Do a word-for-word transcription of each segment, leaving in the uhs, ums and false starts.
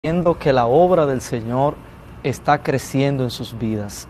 Viendo que la obra del Señor está creciendo en sus vidas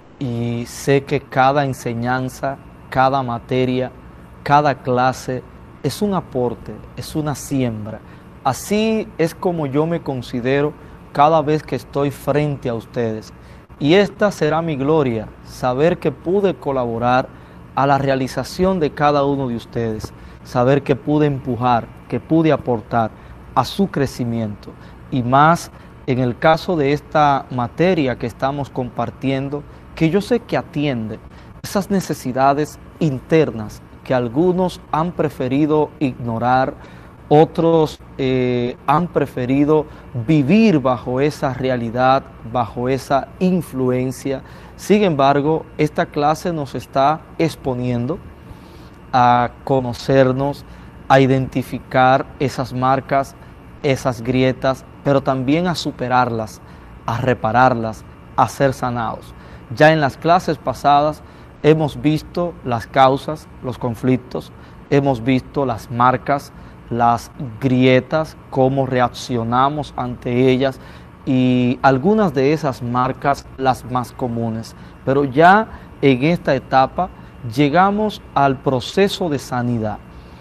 y sé que cada enseñanza, cada materia, cada clase es un aporte, es una siembra. Así es como yo me considero cada vez que estoy frente a ustedes. Y esta será mi gloria, saber que pude colaborar a la realización de cada uno de ustedes, saber que pude empujar, que pude aportar a su crecimiento. Y más en el caso de esta materia que estamos compartiendo, que yo sé que atiende esas necesidades internas que algunos han preferido ignorar, otros eh, han preferido vivir bajo esa realidad, bajo esa influencia. Sin embargo, esta clase nos está exponiendo a conocernos, a identificar esas marcas, esas grietas, pero también a superarlas, a repararlas, a ser sanados. Ya en las clases pasadas hemos visto las causas, los conflictos, hemos visto las marcas, las grietas, cómo reaccionamos ante ellas y algunas de esas marcas las más comunes. Pero ya en esta etapa llegamos al proceso de sanidad,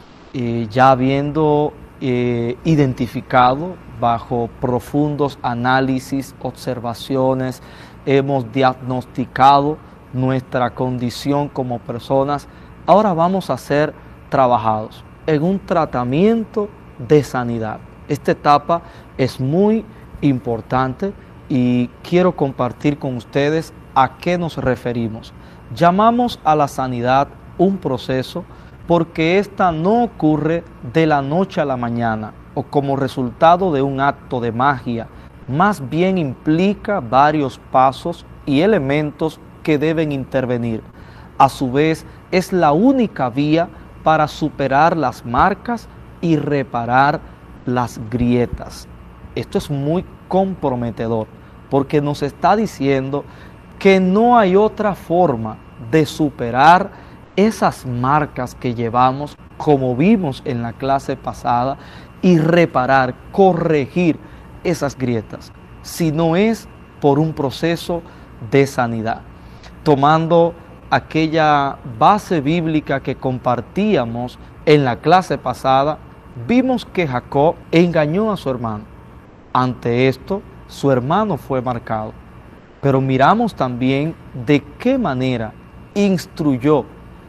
eh, ya habiendo eh, identificado bajo profundos análisis, observaciones, hemos diagnosticado nuestra condición como personas. Ahora vamos a ser trabajados en un tratamiento de sanidad. Esta etapa es muy importante y quiero compartir con ustedes a qué nos referimos. Llamamos a la sanidad un proceso porque esta no ocurre de la noche a la mañana o como resultado de un acto de magia, más bien implica varios pasos y elementos que deben intervenir. A su vez, es la única vía para superar las marcas y reparar las grietas. Esto es muy comprometedor porque nos está diciendo que no hay otra forma de superar esas marcas que llevamos, como vimos en la clase pasada, y reparar, corregir esas grietas, si no es por un proceso de sanidad. Tomando aquella base bíblica que compartíamos en la clase pasada, vimos que Jacob engañó a su hermano. Ante esto, su hermano fue marcado. Pero miramos también de qué manera instruyó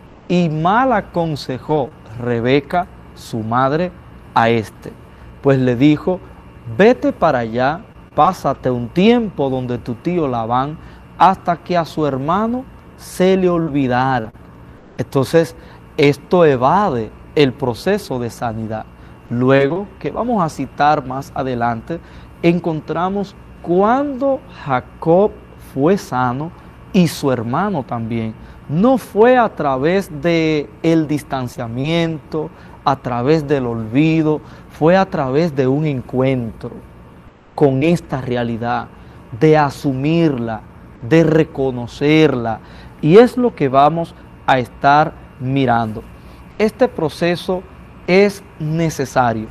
y mal aconsejó Rebeca, su madre, a este. Pues le dijo: vete para allá, pásate un tiempo donde tu tío Labán, hasta que a su hermano se le olvidara. Entonces, esto evade el proceso de sanidad. Luego, que vamos a citar más adelante, encontramos cuando Jacob fue sano y su hermano también. No fue a través del distanciamiento, a través del olvido, fue a través de un encuentro con esta realidad, de asumirla, de reconocerla. Y es lo que vamos a estar mirando. Este proceso es necesario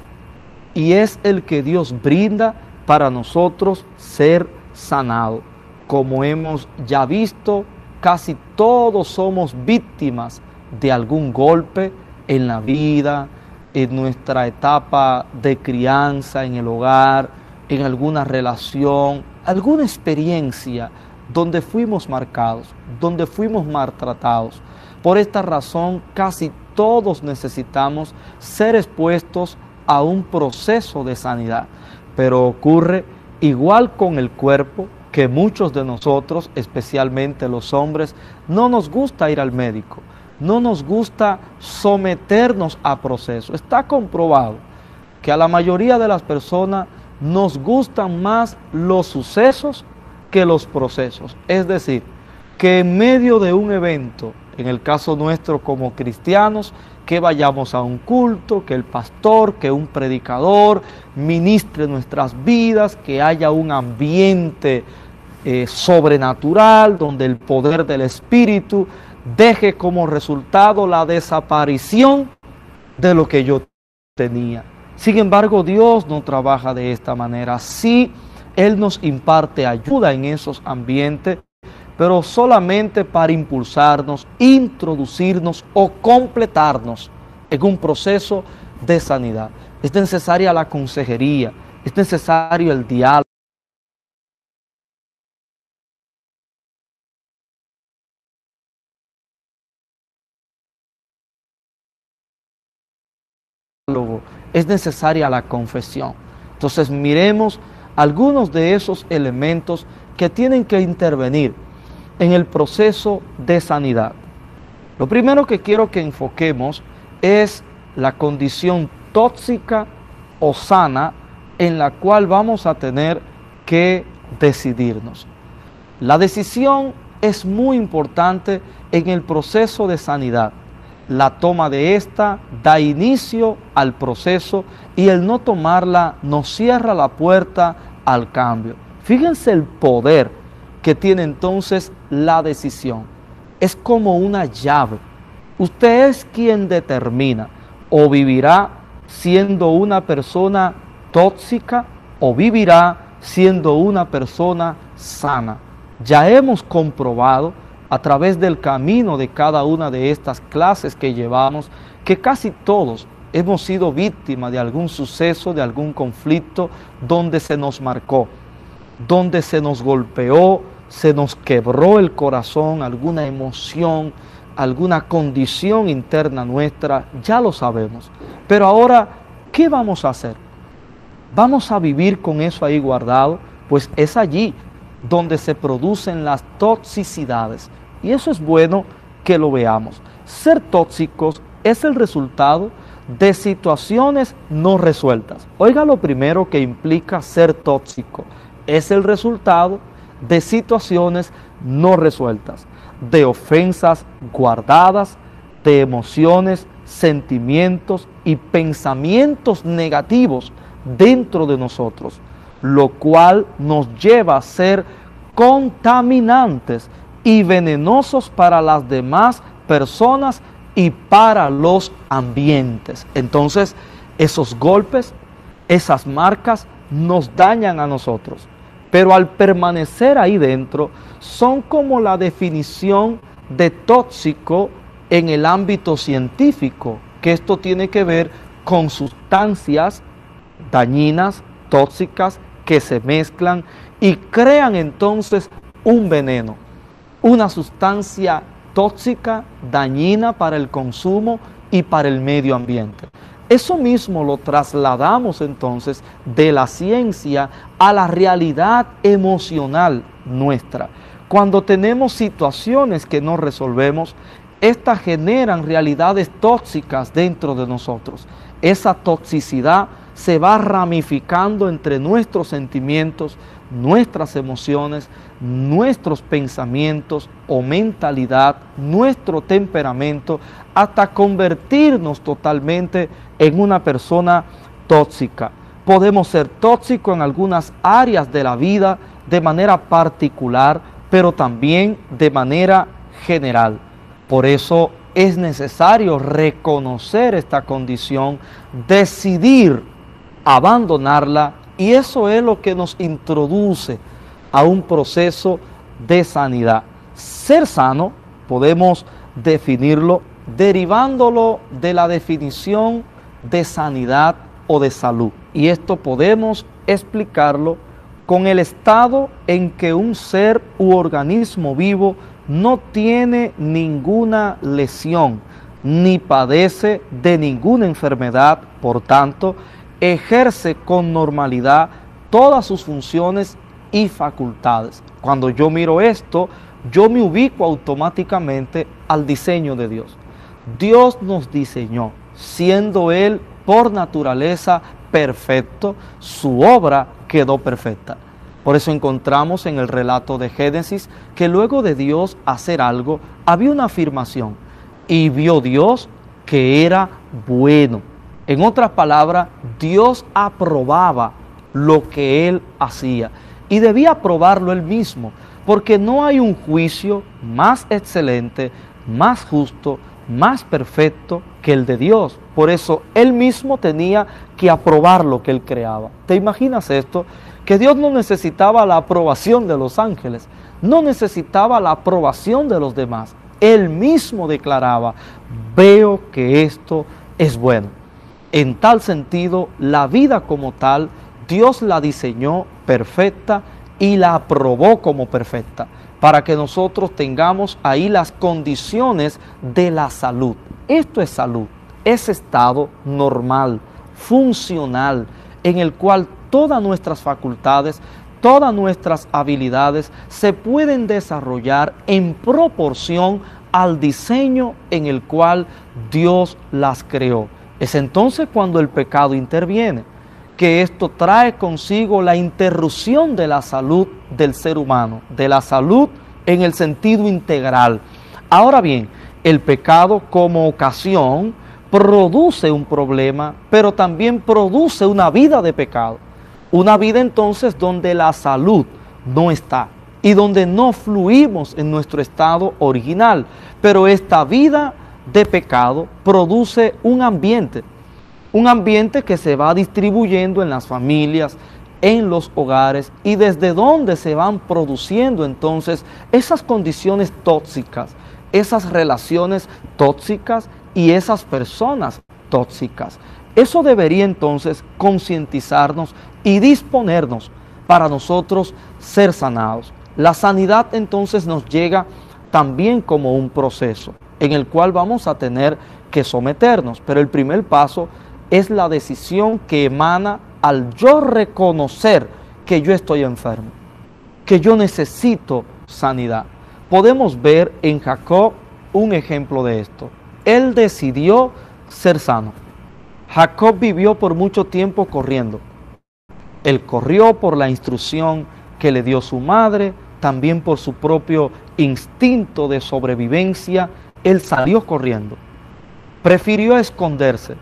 y es el que Dios brinda para nosotros ser sanados. Como hemos ya visto, casi todos somos víctimas de algún golpe en la vida, en nuestra etapa de crianza, en el hogar, en alguna relación, alguna experiencia donde fuimos marcados, donde fuimos maltratados. Por esta razón, casi todos necesitamos ser expuestos a un proceso de sanidad. Pero ocurre igual con el cuerpo, que muchos de nosotros, especialmente los hombres, no nos gusta ir al médico, no nos gusta someternos a procesos. Está comprobado que a la mayoría de las personas nos gustan más los sucesos que los procesos. Es decir, que en medio de un evento, en el caso nuestro como cristianos, que vayamos a un culto, que el pastor, que un predicador ministre nuestras vidas, que haya un ambiente eh, sobrenatural donde el poder del Espíritu deje como resultado la desaparición de lo que yo tenía. Sin embargo, Dios no trabaja de esta manera. Sí, Él nos imparte ayuda en esos ambientes, pero solamente para impulsarnos, introducirnos o completarnos en un proceso de sanidad. Es necesaria la consejería, es necesario el diálogo. Es necesaria la confesión. Entonces miremos algunos de esos elementos que tienen que intervenir en el proceso de sanidad. Lo primero que quiero que enfoquemos es la condición tóxica o sana en la cual vamos a tener que decidirnos. La decisión es muy importante en el proceso de sanidad. La toma de esta da inicio al proceso y el no tomarla nos cierra la puerta al cambio. Fíjense el poder que tiene entonces la decisión. Es como una llave. Usted es quien determina o vivirá siendo una persona tóxica o vivirá siendo una persona sana. Ya hemos comprobado a través del camino de cada una de estas clases que llevamos, que casi todos hemos sido víctimas de algún suceso, de algún conflicto, donde se nos marcó, donde se nos golpeó, se nos quebró el corazón, alguna emoción, alguna condición interna nuestra, ya lo sabemos. Pero ahora, ¿qué vamos a hacer? ¿Vamos a vivir con eso ahí guardado? Pues es allí donde se producen las toxicidades. Y eso es bueno que lo veamos. Ser tóxicos es el resultado de situaciones no resueltas. Oiga lo primero que implica ser tóxico. Es el resultado de situaciones no resueltas, de ofensas guardadas, de emociones, sentimientos y pensamientos negativos dentro de nosotros, lo cual nos lleva a ser contaminantes y venenosos para las demás personas y para los ambientes. Entonces, esos golpes, esas marcas nos dañan a nosotros, pero al permanecer ahí dentro, son como la definición de tóxico en el ámbito científico, que esto tiene que ver con sustancias dañinas, tóxicas, que se mezclan y crean entonces un veneno, una sustancia tóxica, dañina para el consumo y para el medio ambiente. Eso mismo lo trasladamos entonces de la ciencia a la realidad emocional nuestra. Cuando tenemos situaciones que no resolvemos, estas generan realidades tóxicas dentro de nosotros. Esa toxicidad se va ramificando entre nuestros sentimientos, nuestras emociones, nuestros pensamientos o mentalidad, nuestro temperamento, hasta convertirnos totalmente en una persona tóxica. Podemos ser tóxicos en algunas áreas de la vida de manera particular, pero también de manera general. Por eso es necesario reconocer esta condición, decidir abandonarla, y eso es lo que nos introduce a un proceso de sanidad. Ser sano podemos definirlo derivándolo de la definición de sanidad o de salud. Y esto podemos explicarlo con el estado en que un ser u organismo vivo no tiene ninguna lesión, ni padece de ninguna enfermedad, por tanto, ejerce con normalidad todas sus funciones y facultades. Cuando yo miro esto, yo me ubico automáticamente al diseño de Dios. Dios nos diseñó, siendo Él por naturaleza perfecto, su obra quedó perfecta. Por eso encontramos en el relato de Génesis que luego de Dios hacer algo, había una afirmación, y vio Dios que era bueno. En otras palabras, Dios aprobaba lo que Él hacía y debía aprobarlo Él mismo, porque no hay un juicio más excelente, más justo, más perfecto que el de Dios. Por eso él mismo tenía que aprobar lo que él creaba. ¿Te imaginas esto? Que Dios no necesitaba la aprobación de los ángeles, no necesitaba la aprobación de los demás. Él mismo declaraba, veo que esto es bueno. En tal sentido, la vida como tal, Dios la diseñó perfecta y la aprobó como perfecta, para que nosotros tengamos ahí las condiciones de la salud. Esto es salud, es estado normal, funcional, en el cual todas nuestras facultades, todas nuestras habilidades se pueden desarrollar en proporción al diseño en el cual Dios las creó. Es entonces cuando el pecado interviene, que esto trae consigo la interrupción de la salud del ser humano, de la salud en el sentido integral. Ahora bien, el pecado como ocasión produce un problema, pero también produce una vida de pecado. Una vida entonces donde la salud no está y donde no fluimos en nuestro estado original. Pero esta vida de pecado produce un ambiente, un ambiente que se va distribuyendo en las familias, en los hogares, y desde donde se van produciendo entonces esas condiciones tóxicas, esas relaciones tóxicas y esas personas tóxicas. Eso debería entonces concientizarnos y disponernos para nosotros ser sanados. La sanidad entonces nos llega también como un proceso en el cual vamos a tener que someternos, pero el primer paso es la decisión que emana al yo reconocer que yo estoy enfermo, que yo necesito sanidad. Podemos ver en Jacob un ejemplo de esto. Él decidió ser sano. Jacob vivió por mucho tiempo corriendo. Él corrió por la instrucción que le dio su madre, también por su propio instinto de sobrevivencia. Él salió corriendo. Prefirió esconderse,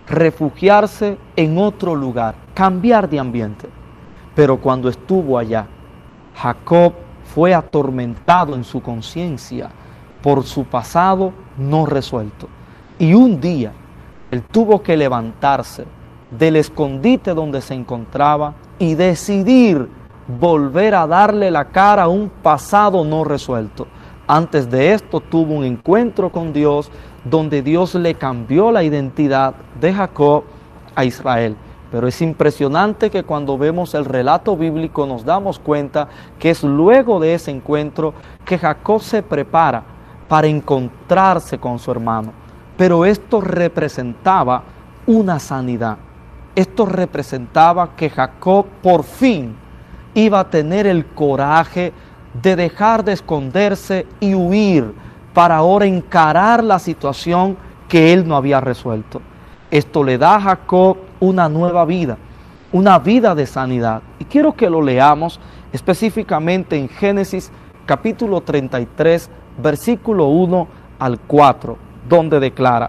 refugiarse en otro lugar, cambiar de ambiente. Pero cuando estuvo allá, Jacob fue atormentado en su conciencia por su pasado no resuelto. Y un día, él tuvo que levantarse del escondite donde se encontraba y decidir volver a darle la cara a un pasado no resuelto. Antes de esto tuvo un encuentro con Dios, donde Dios le cambió la identidad de Jacob a Israel. Pero es impresionante que cuando vemos el relato bíblico nos damos cuenta que es luego de ese encuentro que Jacob se prepara para encontrarse con su hermano. Pero esto representaba una sanidad. Esto representaba que Jacob por fin iba a tener el coraje de dejar de esconderse y huir para ahora encarar la situación que él no había resuelto. Esto le da a Jacob una nueva vida, una vida de sanidad. Y quiero que lo leamos específicamente en Génesis capítulo treinta y tres, versículo uno al cuatro, donde declara: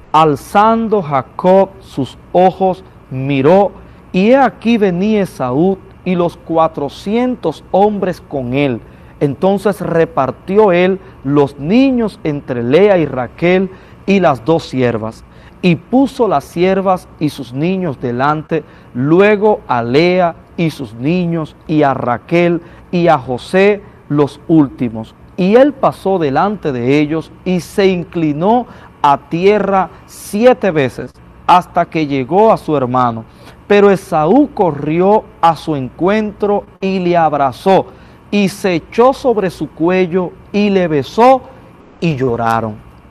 alzando Jacob sus ojos, miró, y he aquí venía Esaú y los cuatrocientos hombres con él. Entonces repartió él los niños entre Lea y Raquel y las dos siervas, y puso las siervas y sus niños delante, luego a Lea y sus niños, y a Raquel y a José los últimos. Y él pasó delante de ellos y se inclinó a tierra siete veces hasta que llegó a su hermano. Pero Esaú corrió a su encuentro y le abrazó, y se echó sobre su cuello y le besó, y lloraron.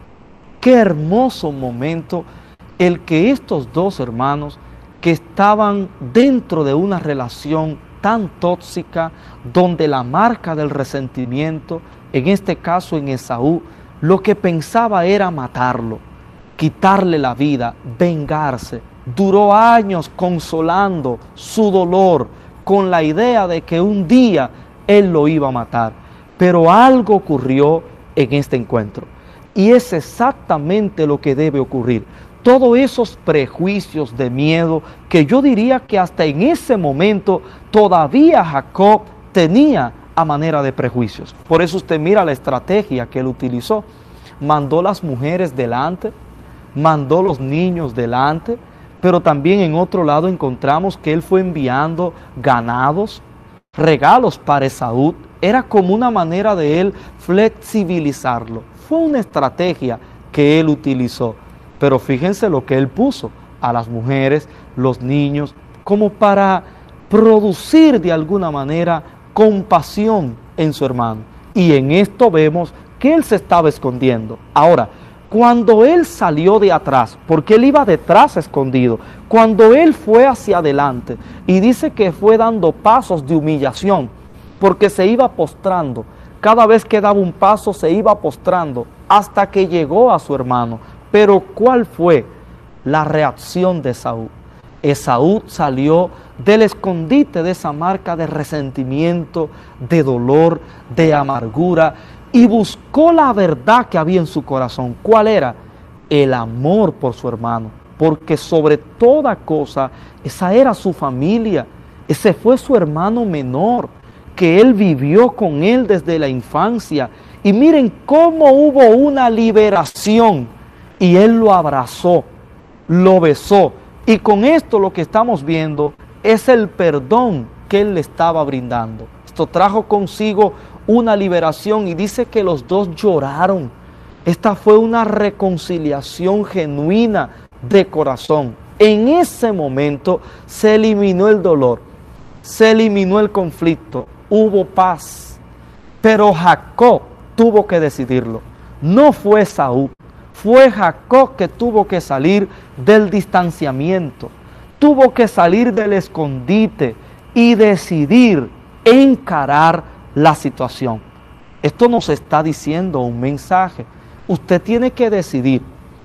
Qué hermoso momento el que estos dos hermanos, que estaban dentro de una relación tan tóxica, donde la marca del resentimiento, en este caso en Esaú, lo que pensaba era matarlo, quitarle la vida, vengarse. Duró años consolando su dolor con la idea de que un día él lo iba a matar. Pero algo ocurrió en este encuentro, y es exactamente lo que debe ocurrir. Todos esos prejuicios de miedo que yo diría que hasta en ese momento todavía Jacob tenía a manera de prejuicios. Por eso usted mira la estrategia que él utilizó. Mandó las mujeres delante, mandó los niños delante, pero también en otro lado encontramos que él fue enviando ganados, regalos para Esaú. Era como una manera de él flexibilizarlo. Fue una estrategia que él utilizó. Pero fíjense lo que él puso a las mujeres, los niños, como para producir de alguna manera compasión en su hermano. Y en esto vemos que él se estaba escondiendo. Ahora, cuando él salió de atrás, porque él iba detrás escondido, cuando él fue hacia adelante, y dice que fue dando pasos de humillación, porque se iba postrando, cada vez que daba un paso se iba postrando, hasta que llegó a su hermano. Pero ¿cuál fue la reacción de Esaú? Esaú salió del escondite de esa marca de resentimiento, de dolor, de amargura, y buscó la verdad que había en su corazón. ¿Cuál era? El amor por su hermano, porque sobre toda cosa, esa era su familia, ese fue su hermano menor, que él vivió con él desde la infancia. Y miren cómo hubo una liberación, y él lo abrazó, lo besó, y con esto lo que estamos viendo es el perdón que él le estaba brindando. Esto trajo consigo una liberación, y dice que los dos lloraron. Esta fue una reconciliación genuina de corazón. En ese momento se eliminó el dolor, se eliminó el conflicto, hubo paz. Pero Jacob tuvo que decidirlo. No fue Esaú, fue Jacob que tuvo que salir del distanciamiento, tuvo que salir del escondite y decidir encarar la situación. Esto nos está diciendo un mensaje. Usted tiene que decidir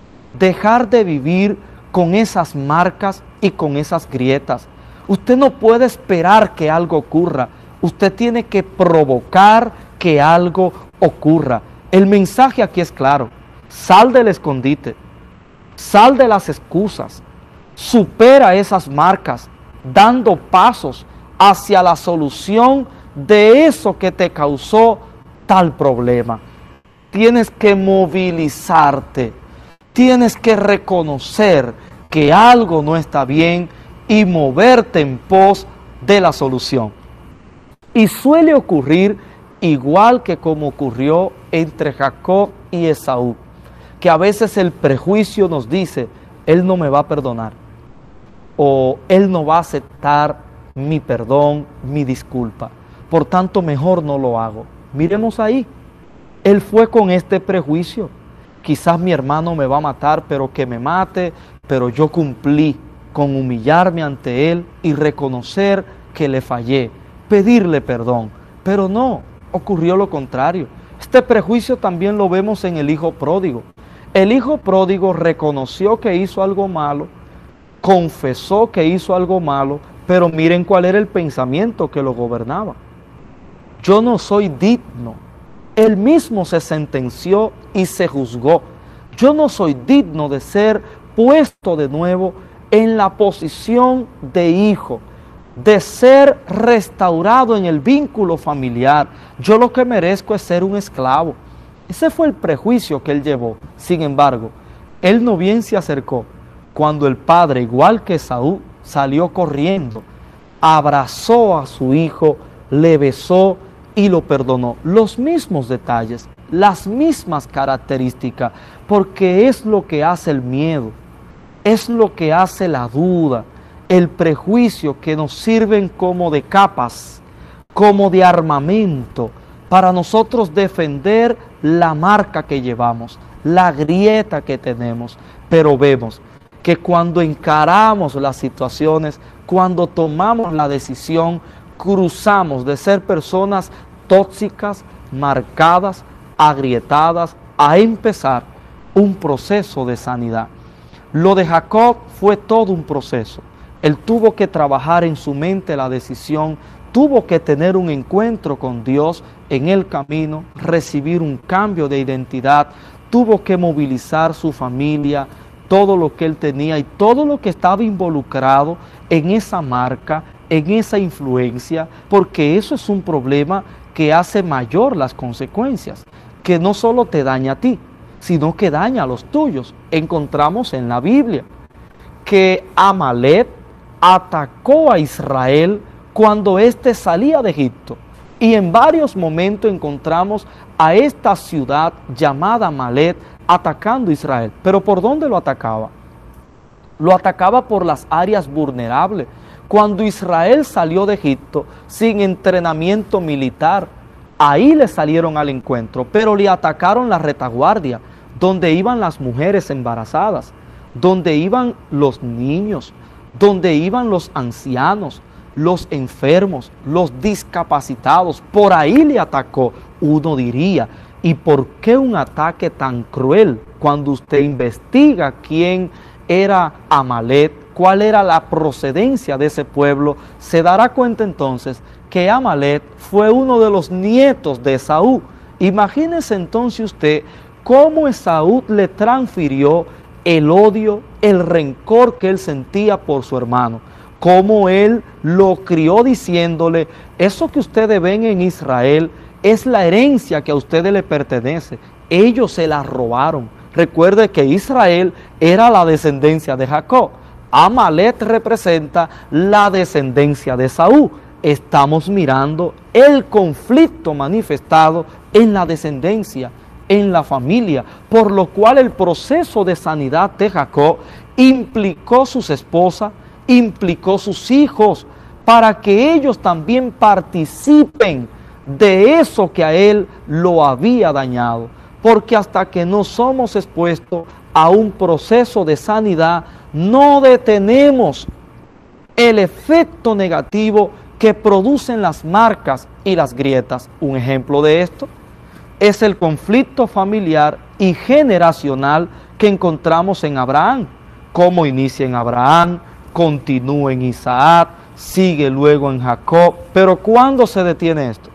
dejar de vivir con esas marcas y con esas grietas. Usted no puede esperar que algo ocurra. Usted tiene que provocar que algo ocurra. El mensaje aquí es claro. Sal del escondite. Sal de las excusas. Supera esas marcas, dando pasos hacia la solución de eso que te causó tal problema. Tienes que movilizarte, tienes que reconocer que algo no está bien y moverte en pos de la solución. Y suele ocurrir igual que como ocurrió entre Jacob y Esaú, que a veces el prejuicio nos dice, él no me va a perdonar, o él no va a aceptar mi perdón, mi disculpa. Por tanto, mejor no lo hago. Miremos ahí. Él fue con este prejuicio. Quizás mi hermano me va a matar, pero que me mate, pero yo cumplí con humillarme ante él y reconocer que le fallé, pedirle perdón. Pero no, ocurrió lo contrario. Este prejuicio también lo vemos en el hijo pródigo. El hijo pródigo reconoció que hizo algo malo, confesó que hizo algo malo, pero miren cuál era el pensamiento que lo gobernaba. Yo no soy digno. Él mismo se sentenció y se juzgó. Yo no soy digno de ser puesto de nuevo en la posición de hijo, de ser restaurado en el vínculo familiar. Yo lo que merezco es ser un esclavo. Ese fue el prejuicio que él llevó. Sin embargo, él no bien se acercó cuando el padre, igual que Esaú, salió corriendo, abrazó a su hijo, le besó y lo perdonó. Los mismos detalles, las mismas características, porque es lo que hace el miedo, es lo que hace la duda, el prejuicio, que nos sirven como de capas, como de armamento, para nosotros defender la marca que llevamos, la grieta que tenemos. Pero vemos que cuando encaramos las situaciones, cuando tomamos la decisión, cruzamos de ser personas tóxicas, marcadas, agrietadas, a empezar un proceso de sanidad. Lo de Jacob fue todo un proceso. Él tuvo que trabajar en su mente la decisión, tuvo que tener un encuentro con Dios en el camino, recibir un cambio de identidad, tuvo que movilizar su familia, todo lo que él tenía y todo lo que estaba involucrado en esa marca, en esa influencia, porque eso es un problema que hace mayor las consecuencias, que no solo te daña a ti, sino que daña a los tuyos. Encontramos en la Biblia que Amalek atacó a Israel cuando éste salía de Egipto. Y en varios momentos encontramos a esta ciudad llamada Amalek atacando a Israel. ¿Pero por dónde lo atacaba? Lo atacaba por las áreas vulnerables. Cuando Israel salió de Egipto sin entrenamiento militar, ahí le salieron al encuentro, pero le atacaron la retaguardia, donde iban las mujeres embarazadas, donde iban los niños, donde iban los ancianos, los enfermos, los discapacitados. Por ahí le atacó. Uno diría, ¿y por qué un ataque tan cruel? Cuando usted investiga quién era Amalek, cuál era la procedencia de ese pueblo, se dará cuenta entonces que Amalek fue uno de los nietos de Esaú. Imagínese entonces usted cómo Esaú le transfirió el odio, el rencor que él sentía por su hermano, cómo él lo crió diciéndole, eso que ustedes ven en Israel es la herencia que a ustedes le pertenece, ellos se la robaron. Recuerde que Israel era la descendencia de Jacob, Amalek representa la descendencia de Esaú. Estamos mirando el conflicto manifestado en la descendencia, en la familia, por lo cual el proceso de sanidad de Jacob implicó sus esposas, implicó sus hijos, para que ellos también participen de eso que a él lo había dañado. Porque hasta que no somos expuestos a un proceso de sanidad, no detenemos el efecto negativo que producen las marcas y las grietas. Un ejemplo de esto es el conflicto familiar y generacional que encontramos en Abraham. Cómo inicia en Abraham, continúa en Isaac, sigue luego en Jacob. Pero ¿cuándo se detiene esto?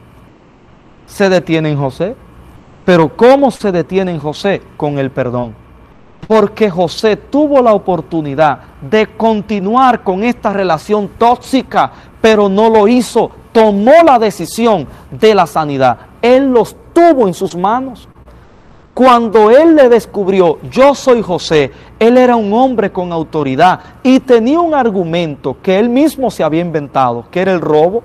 Se detiene en José. Pero ¿cómo se detiene en José? Con el perdón. Porque José tuvo la oportunidad de continuar con esta relación tóxica, pero no lo hizo. Tomó la decisión de la sanidad. Él los tuvo en sus manos. Cuando él le descubrió, yo soy José, él era un hombre con autoridad y tenía un argumento que él mismo se había inventado, que era el robo.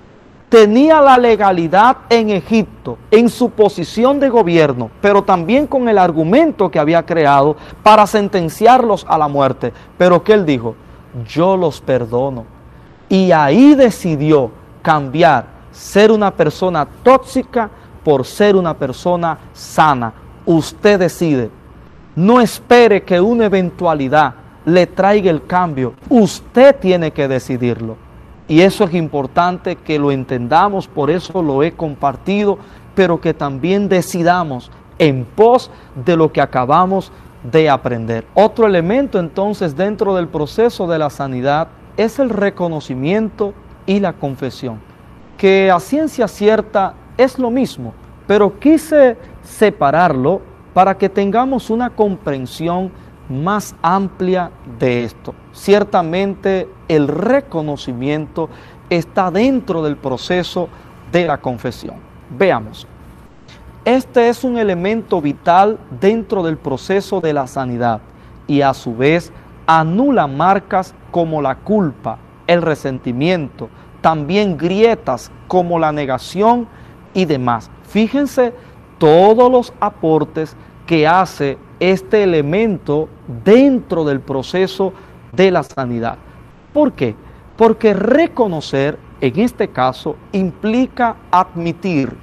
Tenía la legalidad en Egipto, en su posición de gobierno, pero también con el argumento que había creado para sentenciarlos a la muerte. Pero que él dijo, yo los perdono. Y ahí decidió cambiar, ser una persona tóxica por ser una persona sana. Usted decide. No espere que una eventualidad le traiga el cambio. Usted tiene que decidirlo. Y eso es importante que lo entendamos, por eso lo he compartido, pero que también decidamos en pos de lo que acabamos de aprender. Otro elemento entonces dentro del proceso de la sanidad es el reconocimiento y la confesión, que a ciencia cierta es lo mismo, pero quise separarlo para que tengamos una comprensión más amplia de esto. Ciertamente el reconocimiento está dentro del proceso de la confesión. Veamos, este es un elemento vital dentro del proceso de la sanidad y a su vez anula marcas como la culpa, el resentimiento, también grietas como la negación y demás. Fíjense todos los aportes que hace este elemento dentro del proceso de la sanidad. ¿Por qué? Porque reconocer, en este caso, implica admitir,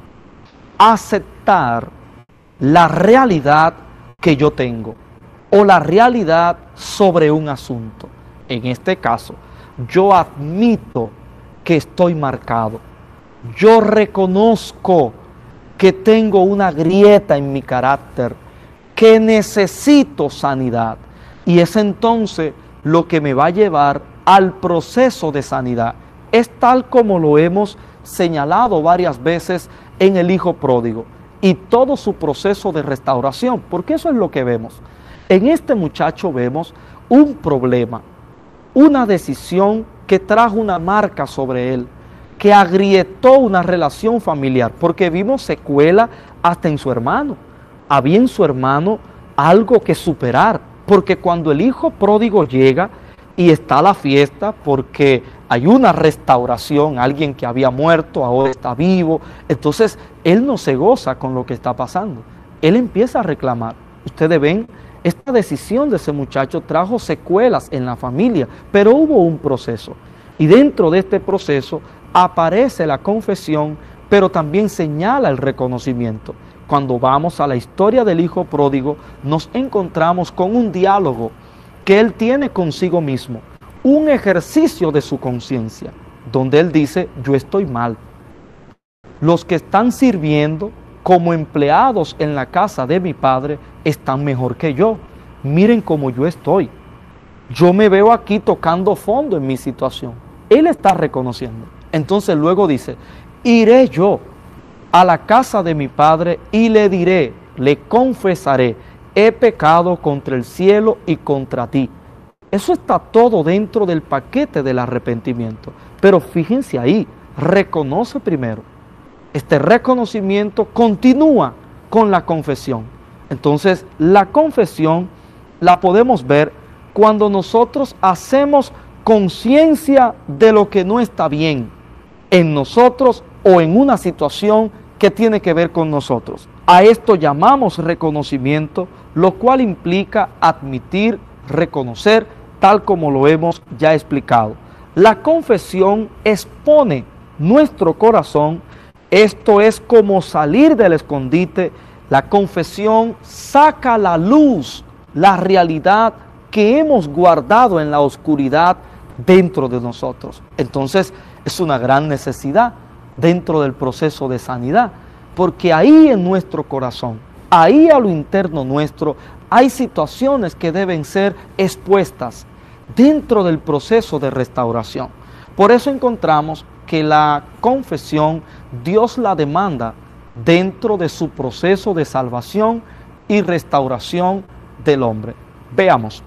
aceptar la realidad que yo tengo o la realidad sobre un asunto. En este caso, yo admito que estoy marcado. Yo reconozco que tengo una grieta en mi carácter, que necesito sanidad. Y es entonces lo que me va a llevar al proceso de sanidad. Es tal como lo hemos señalado varias veces en el hijo pródigo y todo su proceso de restauración, porque eso es lo que vemos. En este muchacho vemos un problema, una decisión que trajo una marca sobre él, que agrietó una relación familiar, porque vimos secuela hasta en su hermano. había en su hermano algo que superar, porque cuando el hijo pródigo llega y está la fiesta, porque hay una restauración, alguien que había muerto ahora está vivo, entonces él no se goza con lo que está pasando, él empieza a reclamar. Ustedes ven, esta decisión de ese muchacho trajo secuelas en la familia, pero hubo un proceso, y dentro de este proceso aparece la confesión, pero también señala el reconocimiento. Cuando vamos a la historia del hijo pródigo, nos encontramos con un diálogo que él tiene consigo mismo, un ejercicio de su conciencia, donde él dice, yo estoy mal. Los que están sirviendo como empleados en la casa de mi padre están mejor que yo. Miren cómo yo estoy. Yo me veo aquí tocando fondo en mi situación. Él está reconociendo. Entonces luego dice, iré yo a la casa de mi padre y le diré, le confesaré, he pecado contra el cielo y contra ti. Eso está todo dentro del paquete del arrepentimiento. Pero fíjense ahí, reconoce primero. Este reconocimiento continúa con la confesión. Entonces, la confesión la podemos ver cuando nosotros hacemos conciencia de lo que no está bien en nosotros o en una situación que tiene que ver con nosotros. A esto llamamos reconocimiento, lo cual implica admitir, reconocer, tal como lo hemos ya explicado. La confesión expone nuestro corazón, esto es como salir del escondite. La confesión saca a la luz la realidad que hemos guardado en la oscuridad dentro de nosotros. Entonces es una gran necesidad dentro del proceso de sanidad, porque ahí en nuestro corazón, ahí a lo interno nuestro, hay situaciones que deben ser expuestas dentro del proceso de restauración. Por eso encontramos que la confesión Dios la demanda dentro de su proceso de salvación y restauración del hombre. Veamos.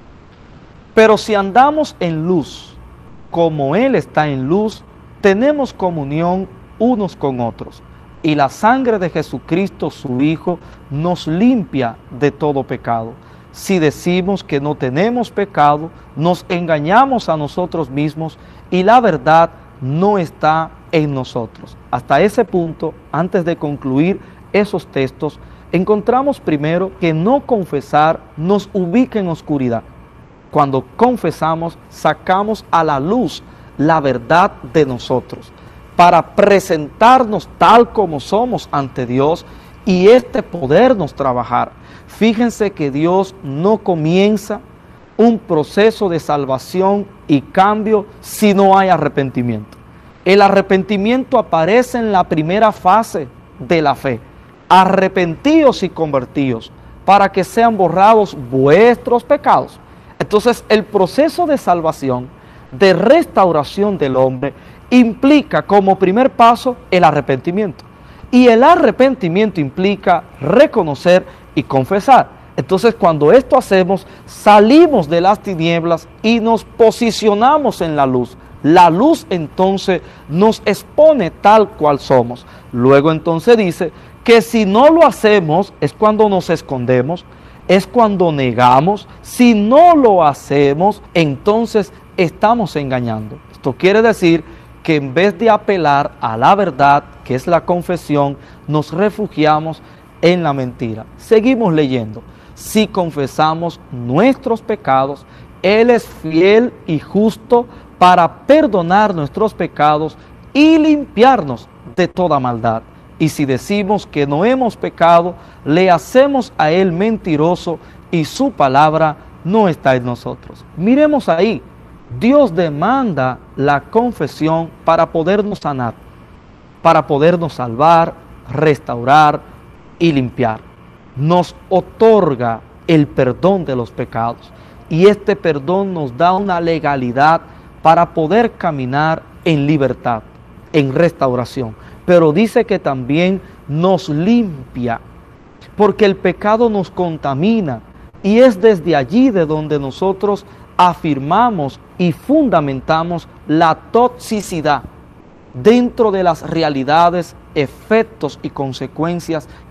Pero si andamos en luz, como Él está en luz, tenemos comunión unos con otros, y la sangre de Jesucristo, su Hijo, nos limpia de todo pecado. Si decimos que no tenemos pecado, nos engañamos a nosotros mismos y la verdad no está en nosotros. Hasta ese punto, antes de concluir esos textos, encontramos primero que no confesar nos ubica en oscuridad. Cuando confesamos, sacamos a la luz la verdad de nosotros para presentarnos tal como somos ante Dios y este podernos trabajar. Fíjense que Dios no comienza un proceso de salvación y cambio si no hay arrepentimiento. El arrepentimiento aparece en la primera fase de la fe. Arrepentíos y convertíos para que sean borrados vuestros pecados. Entonces el proceso de salvación, de restauración del hombre, implica como primer paso el arrepentimiento. Y el arrepentimiento implica reconocer y confesar. Entonces cuando esto hacemos, salimos de las tinieblas y nos posicionamos en la luz. La luz entonces nos expone tal cual somos. Luego entonces dice que si no lo hacemos es cuando nos escondemos, es cuando negamos. Si no lo hacemos, entonces estamos engañando. Esto quiere decir que en vez de apelar a la verdad, que es la confesión, nos refugiamos en la mentira. Seguimos leyendo. Si confesamos nuestros pecados, Él es fiel y justo para perdonar nuestros pecados y limpiarnos de toda maldad. Y si decimos que no hemos pecado, le hacemos a Él mentiroso y su palabra no está en nosotros. Miremos ahí, Dios demanda la confesión para podernos sanar, para podernos salvar, restaurar y limpiar. Nos otorga el perdón de los pecados y este perdón nos da una legalidad para poder caminar en libertad, en restauración. Pero dice que también nos limpia, porque el pecado nos contamina y es desde allí de donde nosotros afirmamos y fundamentamos la toxicidad dentro de las realidades, efectos y consecuencias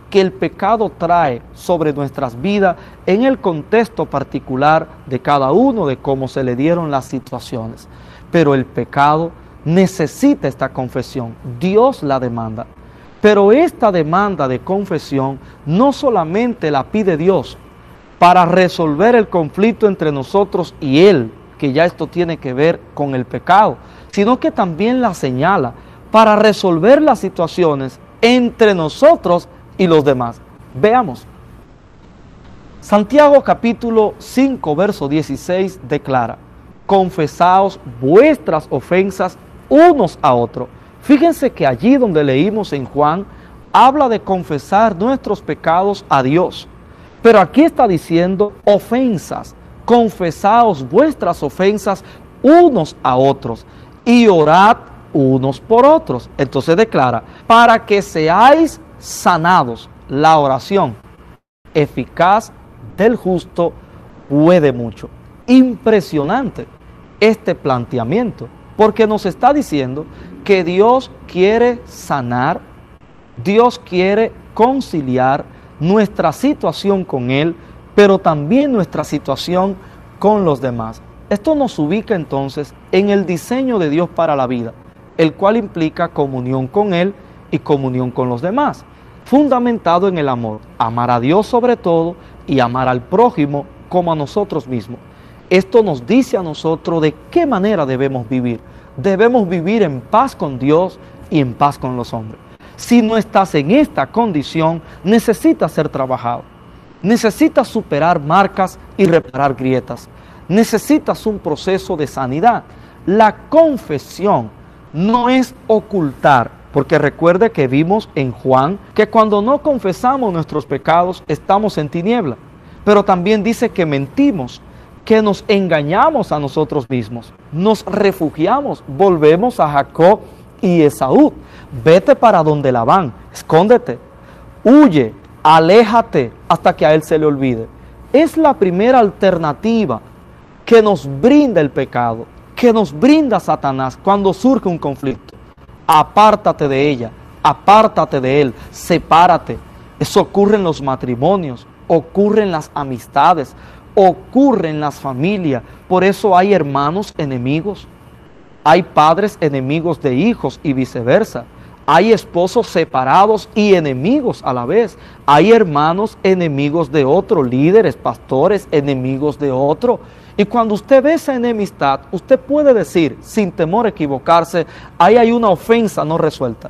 que el pecado trae sobre nuestras vidas en el contexto particular de cada uno, de cómo se le dieron las situaciones. Pero el pecado necesita esta confesión, Dios la demanda. Pero esta demanda de confesión no solamente la pide Dios para resolver el conflicto entre nosotros y Él, que ya esto tiene que ver con el pecado, sino que también la señala para resolver las situaciones entre nosotros y los demás. Veamos. Santiago capítulo cinco, verso dieciséis declara: confesaos vuestras ofensas unos a otros. Fíjense que allí donde leímos en Juan, habla de confesar nuestros pecados a Dios. Pero aquí está diciendo ofensas. Confesaos vuestras ofensas unos a otros y orad unos por otros. Entonces declara, para que seáis sanados. La oración eficaz del justo puede mucho. Impresionante este planteamiento, porque nos está diciendo que Dios quiere sanar, Dios quiere conciliar nuestra situación con Él, pero también nuestra situación con los demás. Esto nos ubica entonces en el diseño de Dios para la vida, el cual implica comunión con Él y comunión con los demás, fundamentado en el amor, amar a Dios sobre todo y amar al prójimo como a nosotros mismos. Esto nos dice a nosotros de qué manera debemos vivir. Debemos vivir en paz con Dios y en paz con los hombres. Si no estás en esta condición, necesitas ser trabajado. Necesitas superar marcas y reparar grietas. Necesitas un proceso de sanidad. La confesión no es ocultar, porque recuerde que vimos en Juan que cuando no confesamos nuestros pecados estamos en tiniebla. Pero también dice que mentimos, que nos engañamos a nosotros mismos, nos refugiamos, volvemos a Jacob y Esaú. Vete para donde Labán, escóndete, huye, aléjate hasta que a él se le olvide. Es la primera alternativa que nos brinda el pecado, que nos brinda Satanás cuando surge un conflicto. Apártate de ella, apártate de él, sepárate. Eso ocurre en los matrimonios, ocurre en las amistades, ocurre en las familias. Por eso hay hermanos enemigos, hay padres enemigos de hijos y viceversa. Hay esposos separados y enemigos a la vez. Hay hermanos enemigos de otro, líderes, pastores enemigos de otro. Y cuando usted ve esa enemistad, usted puede decir, sin temor a equivocarse, ahí hay una ofensa no resuelta.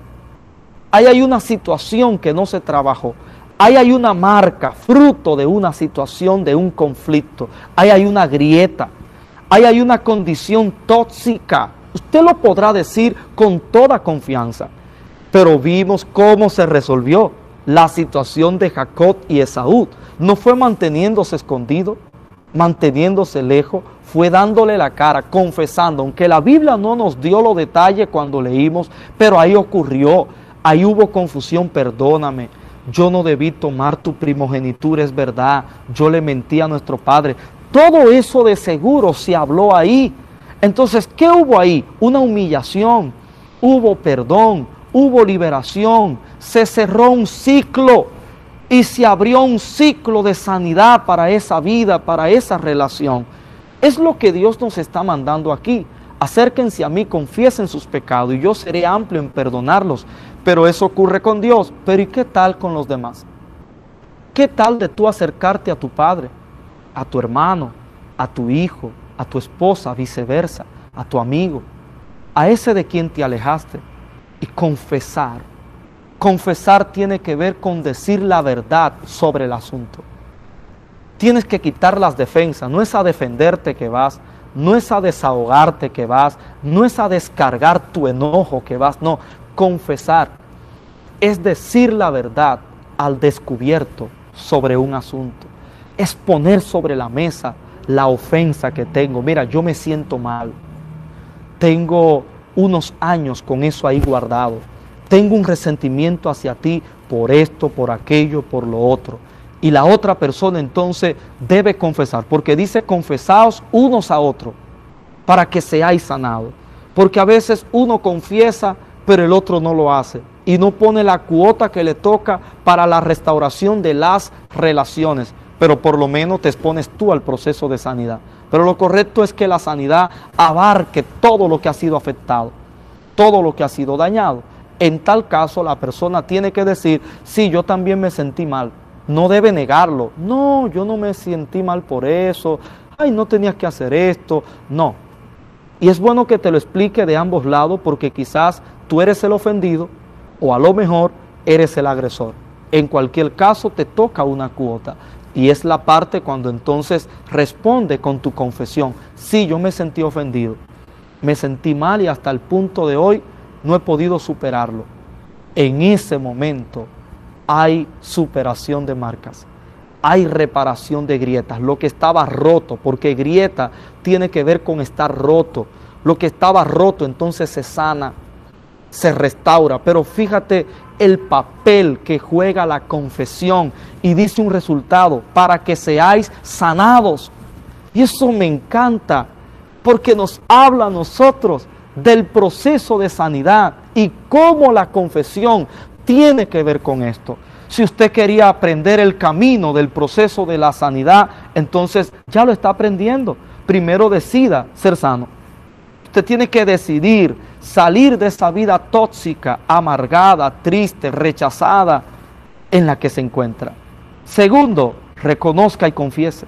Ahí hay una situación que no se trabajó. Ahí hay una marca, fruto de una situación, de un conflicto. Ahí hay una grieta. Ahí hay una condición tóxica. Usted lo podrá decir con toda confianza. Pero vimos cómo se resolvió la situación de Jacob y Esaú. No fue manteniéndose escondido, manteniéndose lejos, fue dándole la cara, confesando, aunque la Biblia no nos dio los detalles cuando leímos, pero ahí ocurrió, ahí hubo confusión, perdóname, yo no debí tomar tu primogenitura, es verdad, yo le mentí a nuestro padre. Todo eso de seguro se habló ahí. Entonces, ¿qué hubo ahí? Una humillación, hubo perdón, hubo liberación, se cerró un ciclo y se abrió un ciclo de sanidad para esa vida, para esa relación. Es lo que Dios nos está mandando aquí. Acérquense a mí, confiesen sus pecados y yo seré amplio en perdonarlos. Pero eso ocurre con Dios. Pero ¿y qué tal con los demás? ¿Qué tal de tú acercarte a tu padre, a tu hermano, a tu hijo, a tu esposa, viceversa, a tu amigo, a ese de quien te alejaste? Y confesar. Confesar tiene que ver con decir la verdad sobre el asunto. Tienes que quitar las defensas. No es a defenderte que vas, no es a desahogarte que vas, no es a descargar tu enojo que vas, no. Confesar es decir la verdad al descubierto sobre un asunto. Es poner sobre la mesa la ofensa que tengo. Mira, yo me siento mal. Tengo unos años con eso ahí guardado. Tengo un resentimiento hacia ti por esto, por aquello, por lo otro. Y la otra persona entonces debe confesar, porque dice confesaos unos a otros para que seáis sanados. Porque a veces uno confiesa, pero el otro no lo hace. y no pone la cuota que le toca para la restauración de las relaciones, pero por lo menos te expones tú al proceso de sanidad. Pero lo correcto es que la sanidad abarque todo lo que ha sido afectado, todo lo que ha sido dañado. En tal caso, la persona tiene que decir, sí, yo también me sentí mal. No debe negarlo. No, yo no me sentí mal por eso. Ay, no tenías que hacer esto. No. Y es bueno que te lo explique de ambos lados, porque quizás tú eres el ofendido o a lo mejor eres el agresor. En cualquier caso, te toca una cuota. Y es la parte cuando entonces responde con tu confesión. Sí, yo me sentí ofendido. Me sentí mal y hasta el punto de hoy no he podido superarlo. En ese momento hay superación de marcas, hay reparación de grietas, lo que estaba roto, porque grieta tiene que ver con estar roto. Lo que estaba roto entonces se sana, se restaura. Pero fíjate el papel que juega la confesión y dice un resultado, para que seáis sanados. Y eso me encanta, porque nos habla a nosotros del proceso de sanidad y cómo la confesión tiene que ver con esto. Si usted quería aprender el camino del proceso de la sanidad, entonces ya lo está aprendiendo. Primero decida ser sano. Usted tiene que decidir salir de esa vida tóxica, amargada, triste, rechazada en la que se encuentra. Segundo, reconozca y confiese.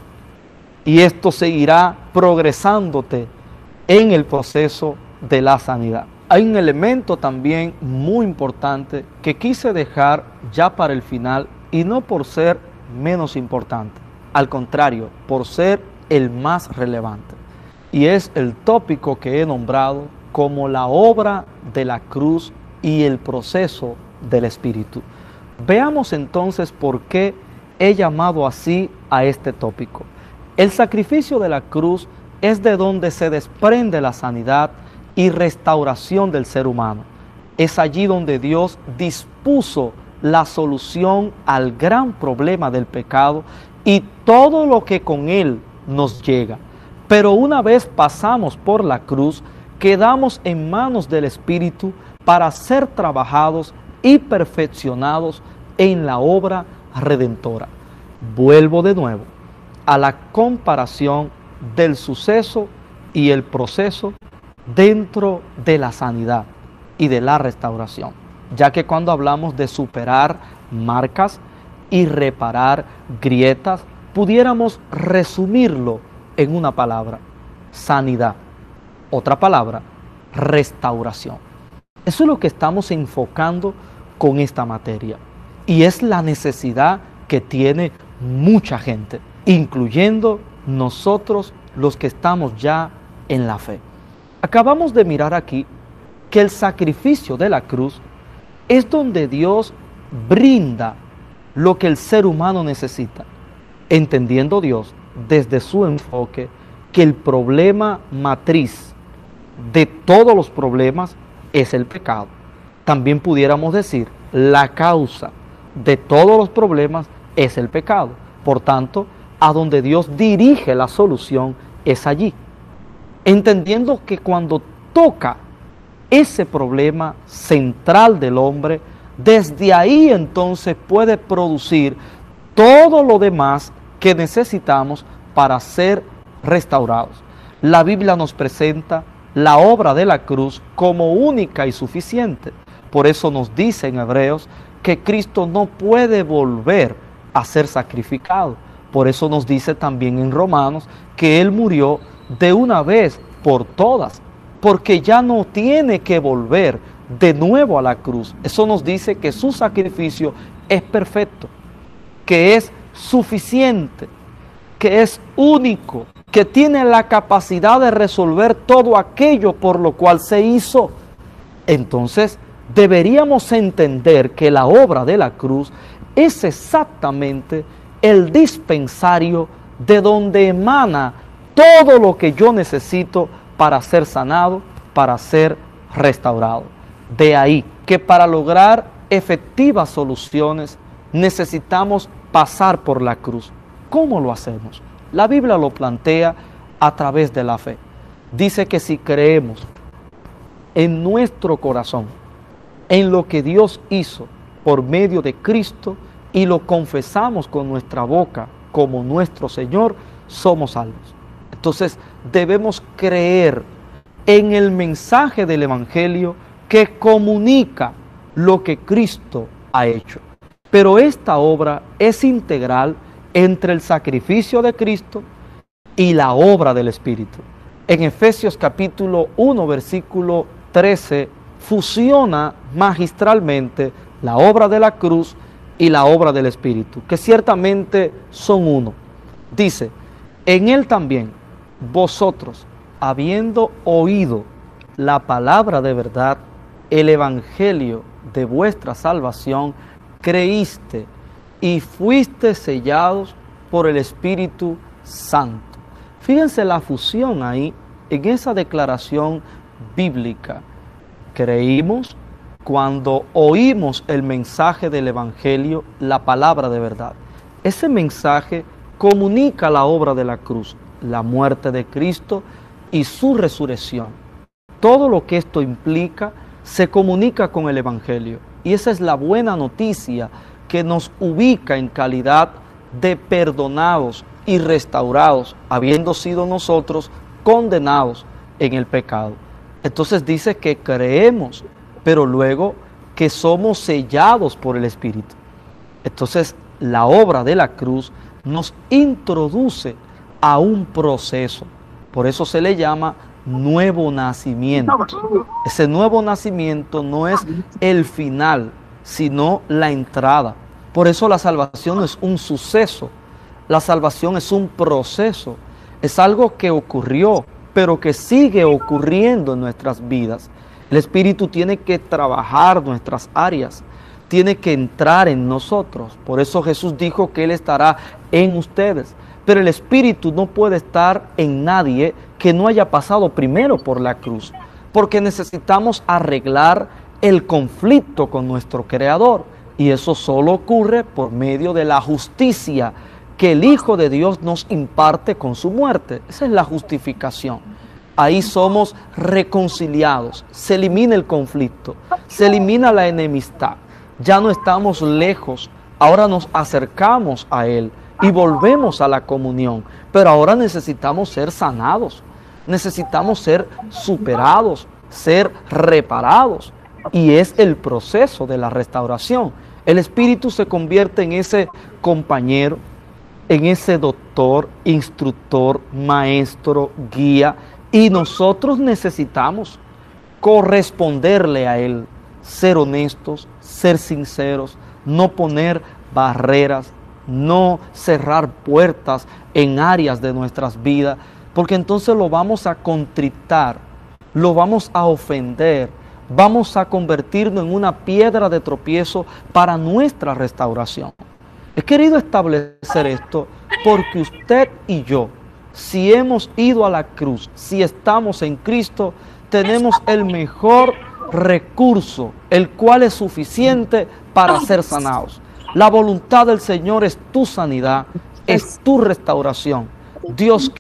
Y esto seguirá progresándote en el proceso de la sanidad. Hay un elemento también muy importante que quise dejar ya para el final, y no por ser menos importante, al contrario, por ser el más relevante. Y es el tópico que he nombrado como la obra de la cruz y el proceso del Espíritu. Veamos entonces por qué he llamado así a este tópico. El sacrificio de la cruz es de donde se desprende la sanidad y restauración del ser humano. Es allí donde Dios dispuso la solución al gran problema del pecado y todo lo que con él nos llega. Pero una vez pasamos por la cruz, quedamos en manos del Espíritu para ser trabajados y perfeccionados en la obra redentora. Vuelvo de nuevo a la comparación del suceso y el proceso dentro de la sanidad y de la restauración, ya que cuando hablamos de superar marcas y reparar grietas, pudiéramos resumirlo en una palabra: sanidad. Otra palabra: restauración. Eso es lo que estamos enfocando con esta materia, y es la necesidad que tiene mucha gente, incluyendo nosotros los que estamos ya en la fe. Acabamos de mirar aquí que el sacrificio de la cruz es donde Dios brinda lo que el ser humano necesita, entendiendo Dios desde su enfoque que el problema matriz de todos los problemas es el pecado. También pudiéramos decir, la causa de todos los problemas es el pecado. Por tanto, a donde Dios dirige la solución es allí. Entendiendo que cuando toca ese problema central del hombre, desde ahí entonces puede producir todo lo demás que necesitamos para ser restaurados. La Biblia nos presenta la obra de la cruz como única y suficiente. Por eso nos dice en Hebreos que Cristo no puede volver a ser sacrificado. Por eso nos dice también en Romanos que Él murió de una vez por todas, porque ya no tiene que volver de nuevo a la cruz. Eso nos dice que su sacrificio es perfecto, que es suficiente, que es único, que tiene la capacidad de resolver todo aquello por lo cual se hizo. Entonces, deberíamos entender que la obra de la cruz es exactamente el dispensario de donde emana todo lo que yo necesito para ser sanado, para ser restaurado. De ahí que para lograr efectivas soluciones necesitamos pasar por la cruz. ¿Cómo lo hacemos? La Biblia lo plantea a través de la fe. Dice que si creemos en nuestro corazón en lo que Dios hizo por medio de Cristo y lo confesamos con nuestra boca como nuestro Señor, somos salvos. Entonces debemos creer en el mensaje del Evangelio que comunica lo que Cristo ha hecho. Pero esta obra es integral entre el sacrificio de Cristo y la obra del Espíritu. En Efesios capítulo uno, versículo trece, fusiona magistralmente la obra de la cruz y la obra del Espíritu, que ciertamente son uno. Dice, en él también vosotros, habiendo oído la palabra de verdad, el evangelio de vuestra salvación, creíste y fuiste sellados por el Espíritu Santo. Fíjense la fusión ahí, en esa declaración bíblica. Creímos cuando oímos el mensaje del evangelio, la palabra de verdad. Ese mensaje comunica la obra de la cruz, la muerte de Cristo y su resurrección. Todo lo que esto implica se comunica con el evangelio. Y esa es la buena noticia que nos ubica en calidad de perdonados y restaurados, habiendo sido nosotros condenados en el pecado. Entonces dice que creemos, pero luego que somos sellados por el Espíritu. Entonces la obra de la cruz nos introduce a un proceso. Por eso se le llama nuevo nacimiento. Ese nuevo nacimiento no es el final, sino la entrada. Por eso la salvación no es un suceso, la salvación es un proceso, es algo que ocurrió, pero que sigue ocurriendo en nuestras vidas. El Espíritu tiene que trabajar nuestras áreas, tiene que entrar en nosotros. Por eso Jesús dijo que Él estará en ustedes. Pero el Espíritu no puede estar en nadie que no haya pasado primero por la cruz, porque necesitamos arreglar el conflicto con nuestro Creador, y eso solo ocurre por medio de la justicia que el Hijo de Dios nos imparte con su muerte. Esa es la justificación. Ahí somos reconciliados, se elimina el conflicto, se elimina la enemistad, ya no estamos lejos, ahora nos acercamos a Él y volvemos a la comunión, pero ahora necesitamos ser sanados, necesitamos ser superados, ser reparados, y es el proceso de la restauración. El Espíritu se convierte en ese compañero, en ese doctor, instructor, maestro, guía, y nosotros necesitamos corresponderle a Él, ser honestos, ser sinceros, no poner barreras, no cerrar puertas en áreas de nuestras vidas, porque entonces lo vamos a contritar, lo vamos a ofender, vamos a convertirnos en una piedra de tropiezo para nuestra restauración. He querido establecer esto porque usted y yo, si hemos ido a la cruz, si estamos en Cristo, tenemos el mejor recurso, el cual es suficiente para ser sanados. La voluntad del Señor es tu sanidad, es tu restauración. Dios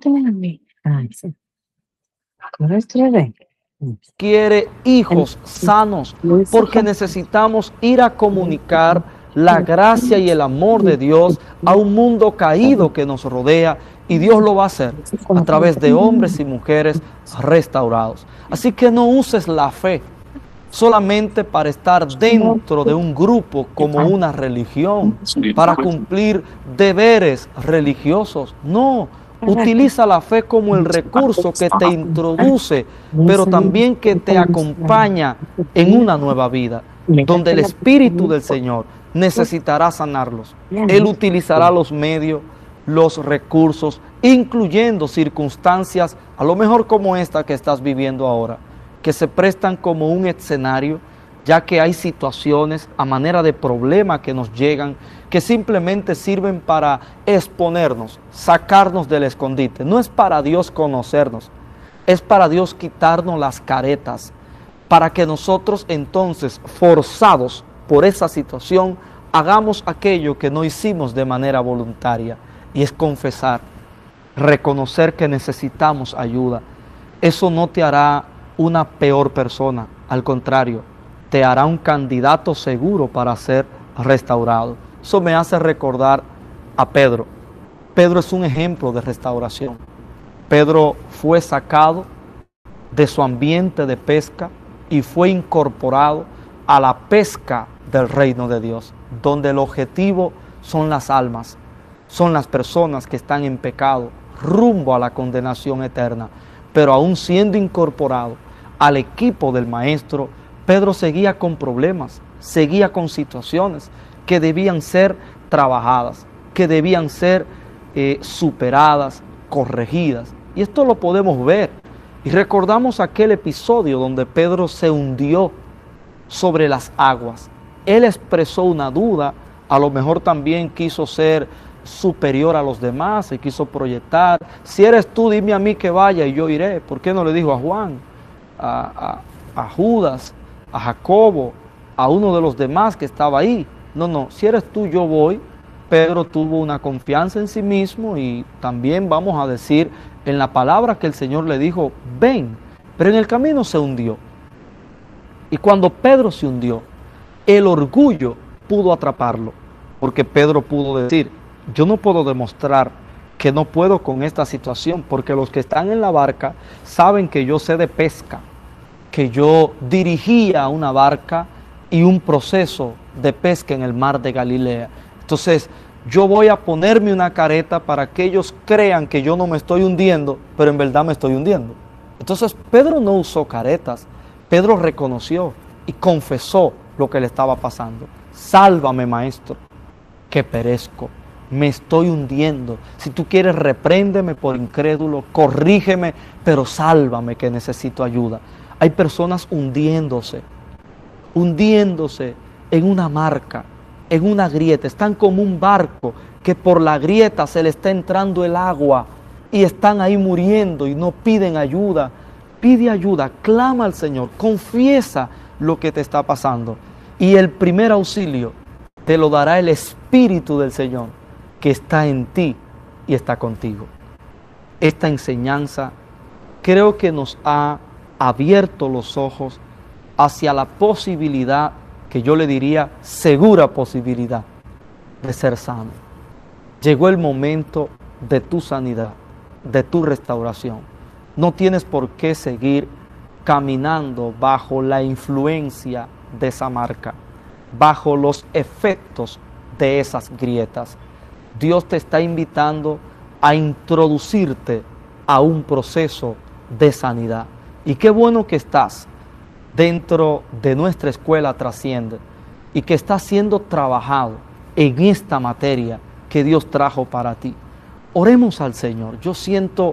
quiere hijos sanos, porque necesitamos ir a comunicar la gracia y el amor de Dios a un mundo caído que nos rodea, y Dios lo va a hacer a través de hombres y mujeres restaurados. Así que no uses la fe solamente para estar dentro de un grupo como una religión, para cumplir deberes religiosos. No, utiliza la fe como el recurso que te introduce, pero también que te acompaña en una nueva vida, donde el Espíritu del Señor necesitará sanarlos. Él utilizará los medios, los recursos, incluyendo circunstancias, a lo mejor como esta que estás viviendo ahora, que se prestan como un escenario, ya que hay situaciones a manera de problema que nos llegan, que simplemente sirven para exponernos, sacarnos del escondite. No es para Dios conocernos, es para Dios quitarnos las caretas, para que nosotros entonces, forzados por esa situación, hagamos aquello que no hicimos de manera voluntaria, y es confesar, reconocer que necesitamos ayuda. Eso no te hará una peor persona, al contrario, te hará un candidato seguro para ser restaurado. Eso me hace recordar a Pedro. Pedro es un ejemplo de restauración. Pedro fue sacado de su ambiente de pesca y fue incorporado a la pesca del reino de Dios, donde el objetivo son las almas, son las personas que están en pecado, rumbo a la condenación eterna. Pero aún siendo incorporado al equipo del maestro, Pedro seguía con problemas, seguía con situaciones que debían ser trabajadas, que debían ser eh, superadas, corregidas. Y esto lo podemos ver. Y recordamos aquel episodio donde Pedro se hundió sobre las aguas. Él expresó una duda, a lo mejor también quiso ser superior a los demás, se quiso proyectar. Si eres tú, dime a mí que vaya y yo iré. ¿Por qué no le dijo a Juan, a, a, a Judas, a Jacobo, a uno de los demás que estaba ahí? No, no, si eres tú, yo voy. Pedro tuvo una confianza en sí mismo y también vamos a decir en la palabra que el Señor le dijo, ven, pero en el camino se hundió. Y cuando Pedro se hundió, el orgullo pudo atraparlo, porque Pedro pudo decir, yo no puedo demostrar que no puedo con esta situación, porque los que están en la barca saben que yo sé de pesca, que yo dirigía una barca y un proceso de pesca en el mar de Galilea. Entonces, yo voy a ponerme una careta para que ellos crean que yo no me estoy hundiendo, pero en verdad me estoy hundiendo. Entonces, Pedro no usó caretas. Pedro reconoció y confesó lo que le estaba pasando. Sálvame, maestro, que perezco, me estoy hundiendo. Si tú quieres, repréndeme por incrédulo, corrígeme, pero sálvame, que necesito ayuda. Hay personas hundiéndose, hundiéndose en una marca, en una grieta. Están como un barco que por la grieta se le está entrando el agua y están ahí muriendo y no piden ayuda. Pide ayuda, clama al Señor, confiesa lo que te está pasando. Y el primer auxilio te lo dará el Espíritu del Señor que está en ti y está contigo. Esta enseñanza creo que nos ha abierto los ojos hacia la posibilidad, que yo le diría segura posibilidad, de ser sano. Llegó el momento de tu sanidad, de tu restauración. No tienes por qué seguir caminando bajo la influencia de esa marca, bajo los efectos de esas grietas. Dios te está invitando a introducirte a un proceso de sanidad. Y qué bueno que estás dentro de nuestra escuela Trasciende y que estás siendo trabajado en esta materia que Dios trajo para ti. Oremos al Señor. Yo siento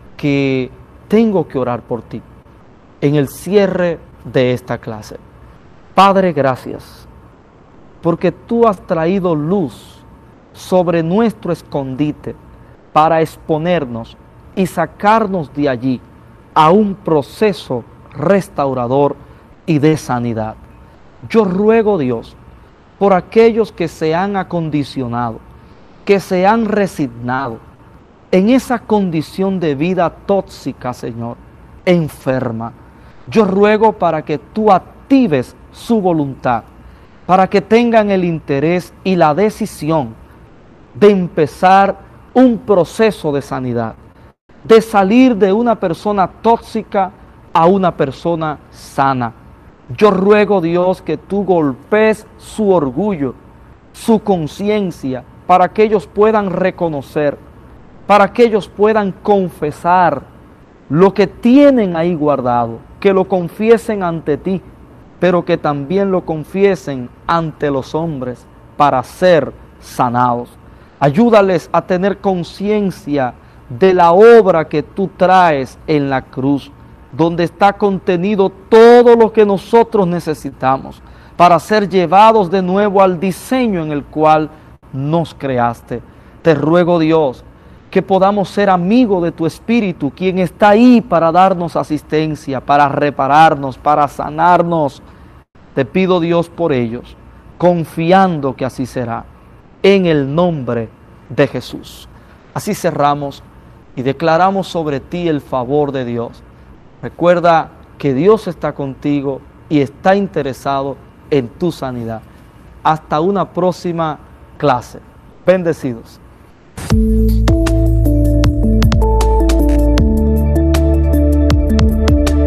que tengo que orar por ti en el cierre de esta clase. Padre, gracias, porque tú has traído luz sobre nuestro escondite para exponernos y sacarnos de allí a un proceso restaurador y de sanidad. Yo ruego, Dios, por aquellos que se han acondicionado, que se han resignado en esa condición de vida tóxica, Señor, enferma. Yo ruego para que tú actives su voluntad, para que tengan el interés y la decisión de empezar un proceso de sanidad, de salir de una persona tóxica a una persona sana. Yo ruego, Dios, que tú golpees su orgullo, su conciencia, para que ellos puedan reconocer, para que ellos puedan confesar lo que tienen ahí guardado, que lo confiesen ante ti, pero que también lo confiesen ante los hombres para ser sanados. Ayúdales a tener conciencia de la obra que tú traes en la cruz, donde está contenido todo lo que nosotros necesitamos para ser llevados de nuevo al diseño en el cual nos creaste. Te ruego, Dios, que podamos ser amigos de tu Espíritu, quien está ahí para darnos asistencia, para repararnos, para sanarnos. Te pido, Dios, por ellos, confiando que así será, en el nombre de Jesús. Así cerramos y declaramos sobre ti el favor de Dios. Recuerda que Dios está contigo y está interesado en tu sanidad. Hasta una próxima clase. Bendecidos.